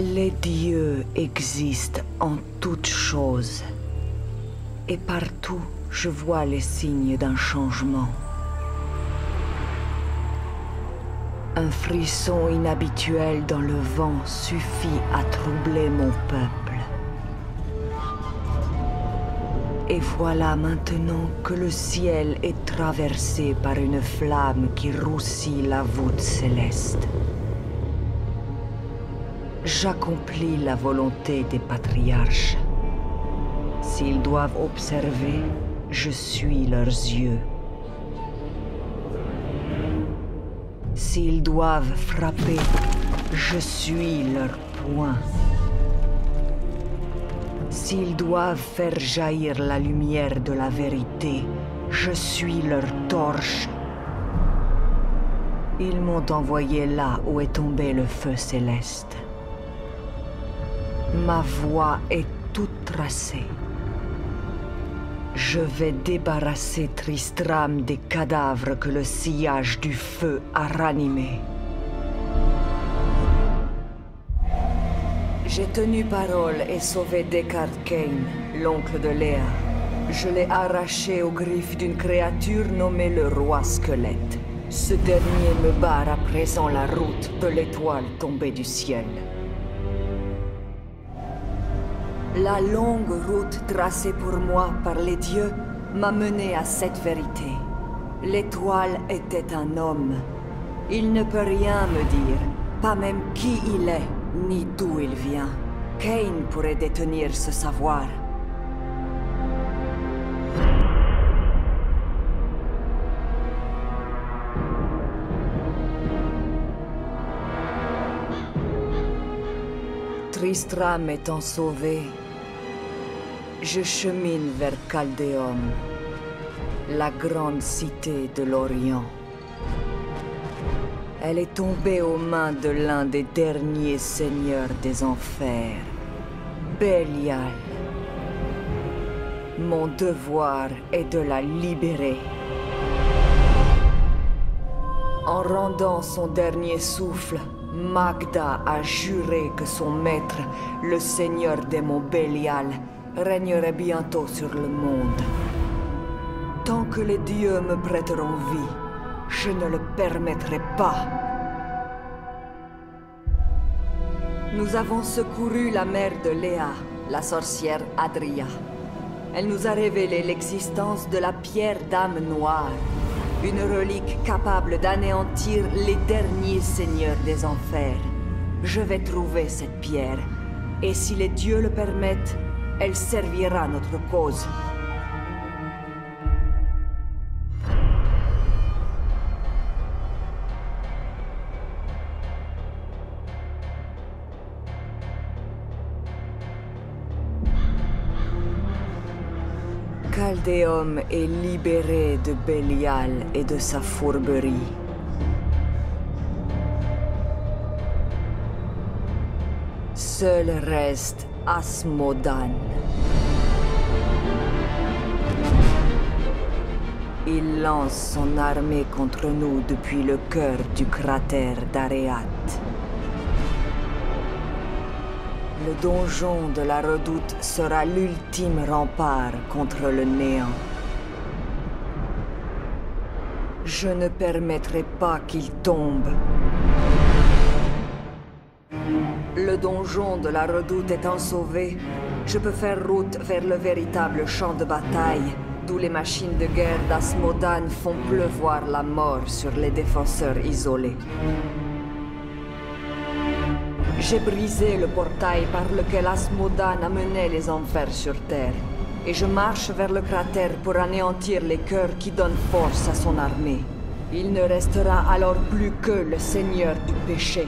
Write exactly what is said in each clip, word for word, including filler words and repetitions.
Les dieux existent en toutes choses. Et partout, je vois les signes d'un changement. Un frisson inhabituel dans le vent suffit à troubler mon peuple. Et voilà maintenant que le ciel est traversé par une flamme qui roussit la voûte céleste. J'accomplis la volonté des patriarches. S'ils doivent observer, je suis leurs yeux. S'ils doivent frapper, je suis leur poing. S'ils doivent faire jaillir la lumière de la vérité, je suis leur torche. Ils m'ont envoyé là où est tombé le feu céleste. Ma voie est toute tracée. Je vais débarrasser Tristram des cadavres que le sillage du feu a ranimés. J'ai tenu parole et sauvé Deckard Cain, l'oncle de Léa. Je l'ai arraché aux griffes d'une créature nommée le Roi Squelette. Ce dernier me barre à présent la route de l'étoile tombée du ciel. La longue route tracée pour moi par les dieux m'a mené à cette vérité. L'étoile était un homme. Il ne peut rien me dire, pas même qui il est, ni d'où il vient. Cain pourrait détenir ce savoir. Tristram étant sauvé, je chemine vers Chaldéum, la grande cité de l'Orient. Elle est tombée aux mains de l'un des derniers seigneurs des enfers, Belial. Mon devoir est de la libérer. En rendant son dernier souffle, Magda a juré que son maître, le seigneur démon Belial, régnerait bientôt sur le monde. Tant que les dieux me prêteront vie, je ne le permettrai pas. Nous avons secouru la mère de Léa, la sorcière Adria. Elle nous a révélé l'existence de la pierre d'âme noire, une relique capable d'anéantir les derniers seigneurs des enfers. Je vais trouver cette pierre, et si les dieux le permettent, elle servira notre cause. Chaldéum est libéré de Belial et de sa fourberie. Seul reste Asmodan. Il lance son armée contre nous depuis le cœur du cratère d'Areat. Le donjon de la redoute sera l'ultime rempart contre le néant. Je ne permettrai pas qu'il tombe. Le donjon de la redoute étant sauvé, je peux faire route vers le véritable champ de bataille, d'où les machines de guerre d'Asmodan font pleuvoir la mort sur les défenseurs isolés. J'ai brisé le portail par lequel Asmodan a mené les enfers sur Terre, et je marche vers le cratère pour anéantir les cœurs qui donnent force à son armée. Il ne restera alors plus que le Seigneur du péché.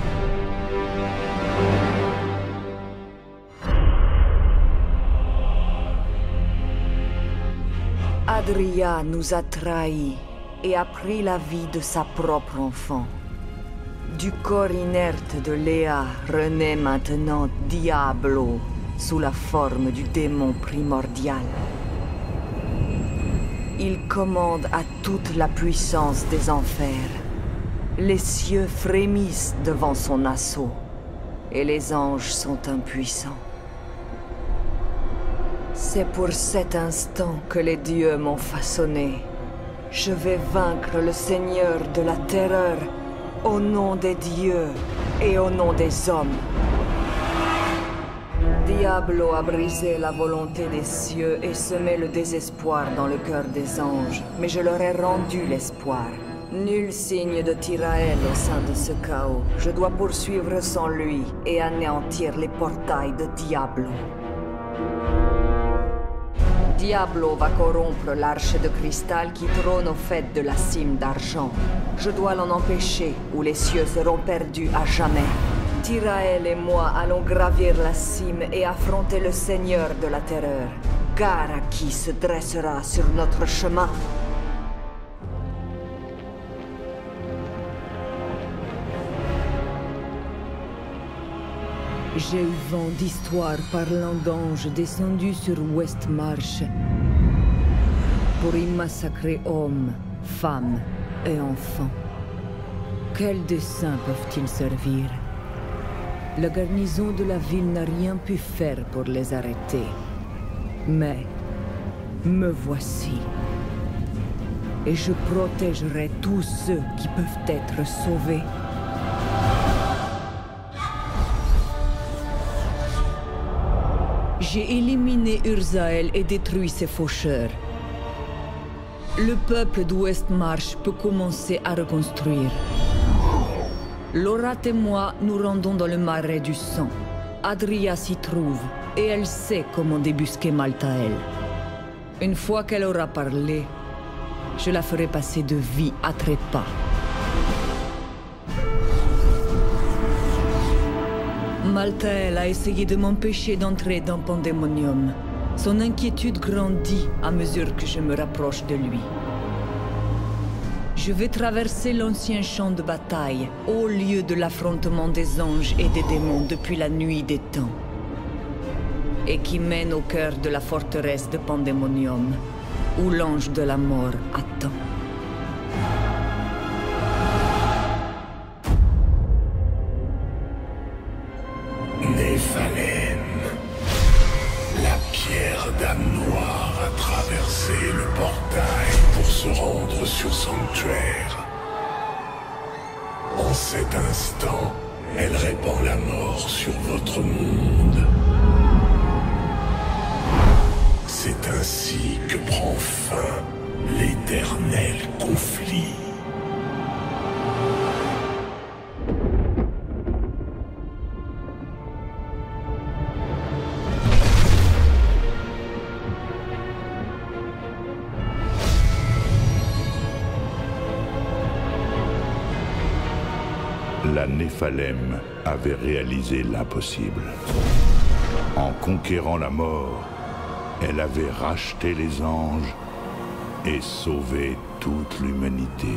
Adria nous a trahis et a pris la vie de sa propre enfant. Du corps inerte de Léa renaît maintenant Diablo, sous la forme du démon primordial. Il commande à toute la puissance des enfers. Les cieux frémissent devant son assaut. et les anges sont impuissants. C'est pour cet instant que les dieux m'ont façonné. Je vais vaincre le Seigneur de la Terreur, au nom des dieux et au nom des hommes. Diablo a brisé la volonté des cieux et semé le désespoir dans le cœur des anges, mais je leur ai rendu l'espoir. Nul signe de Tyrael au sein de ce chaos. Je dois poursuivre sans lui et anéantir les portails de Diablo. Diablo va corrompre l'arche de cristal qui trône au fait de la cime d'argent. Je dois l'en empêcher, ou les cieux seront perdus à jamais. Tyrael et moi allons gravir la cime et affronter le Seigneur de la Terreur. Gara qui se dressera sur notre chemin. J'ai eu vent d'histoires parlant d'anges descendus sur Westmarch pour y massacrer hommes, femmes et enfants. Quels desseins peuvent-ils servir? La garnison de la ville n'a rien pu faire pour les arrêter. Mais me voici. Et je protégerai tous ceux qui peuvent être sauvés. J'ai éliminé Urzael et détruit ses faucheurs. Le peuple d'Westmarch peut commencer à reconstruire. Lorath et moi nous rendons dans le marais du sang. Adria s'y trouve, et elle sait comment débusquer Malthael. Une fois qu'elle aura parlé, je la ferai passer de vie à trépas. Malthael a essayé de m'empêcher d'entrer dans Pandemonium. Son inquiétude grandit à mesure que je me rapproche de lui. Je vais traverser l'ancien champ de bataille, au lieu de l'affrontement des anges et des démons depuis la nuit des temps, et qui mène au cœur de la forteresse de Pandemonium, où l'ange de la mort attend. Néphalem. La pierre d'âme noire a traversé le portail pour se rendre sur Sanctuaire. En cet instant, elle répand la mort sur votre monde. C'est ainsi que prend fin l'éternel conflit. La Néphalem avait réalisé l'impossible. En conquérant la mort, elle avait racheté les anges et sauvé toute l'humanité.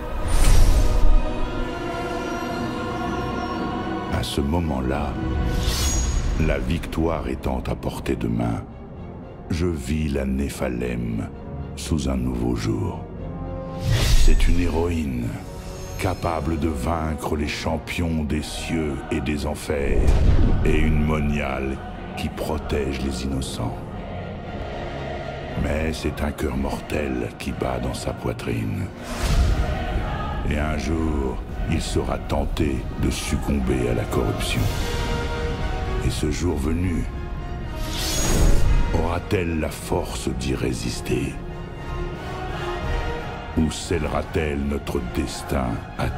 À ce moment-là, la victoire étant à portée de main, je vis la Néphalem sous un nouveau jour. C'est une héroïne, capable de vaincre les champions des cieux et des enfers, et une moniale qui protège les innocents. Mais c'est un cœur mortel qui bat dans sa poitrine. Et un jour, il sera tenté de succomber à la corruption. Et ce jour venu, aura-t-elle la force d'y résister ? Ou scellera-t-elle notre destin à tous ?